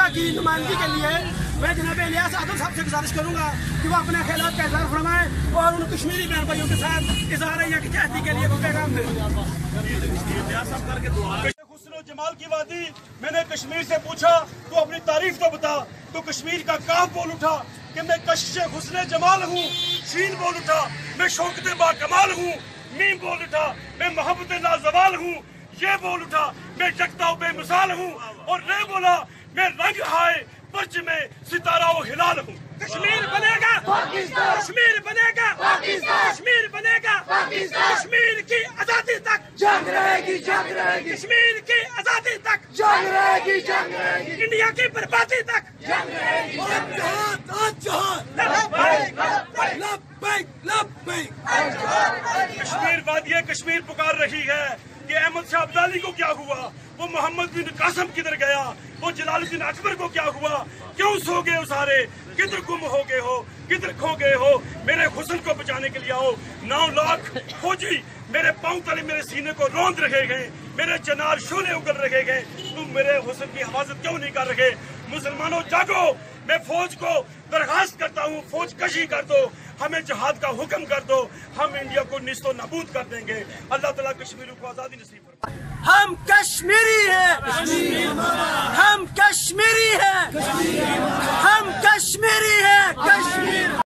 امریکہ کی نمائندگی کے لیے میں جناب الیاس آدم صاحب سے گزارش کروں گا کہ وہ اپنے خیالات کا اظہار فرمائیں اور ان کشمیری بہن بھائیوں کے ساتھ اظہار یکجہتی کے لیے پیغام دیں۔ حسن و جمال کی وادی، میں نے کشمیر سے پوچھا تو اپنی تعریف تو بتا، تو کشمیر کا کاف بول اٹھا کہ میں کشش حسن جمال ہوں، شین بول اٹھا میں شوکت با کمال ہوں، میم بول اٹھا میں محبت لازوال ہوں، یہ بول اٹھا میں جگتا بے مثال ہوں، اور رے بولا میں رنگ ہائے پرچ میں ستارہ و ہلال ہوں۔ کشمیر بنے گا پاکستان، کشمیر بنے گا پاکستان، کشمیر بنے گا پاکستان، کشمیر کی آزادی تک جنگ رہے گی، جنگ رہے گی، کشمیر کی آزادی تک جنگ رہے گی، جنگ رہے گی، انڈیا کی بربادی تک جنگ رہے گی، جنگ رہے گی۔ کشمیر وادی کشمیر پکار رہی ہے کہ احمد شاہ ابدالی کو کیا ہوا، وہ محمد بن قاسم کدھر گیا، وہ جلال الدین اکبر کو کیا ہوا، کیوں سو گئے ہو سارے، کدھر گم ہو گئے ہو، کدھر کھو گئے ہو، میرے حسن کو بچانے کے لیے آؤ۔ 9 لاکھ فوجی میرے پاؤں تلے میرے سینے کو روند رہے گئے، میرے چنار شعلے اگل رہے گئے، تم میرے حسن کی حفاظت کیوں نہیں کر رہے؟ مسلمانوں جاگو، میں فوج کو درخواست کرتا ہوں، فوج کشی کر دو، ہمیں جہاد کا حکم کر دو، ہم انڈیا کو نیست و نابود کر دیں گے۔ اللہ تعالیٰ کشمیریوں کو آزادی نصیب فرمائے۔ ہم کشمیری ہیں، ہم کشمیری ہیں، ہم کشمیری ہیں، کشمیر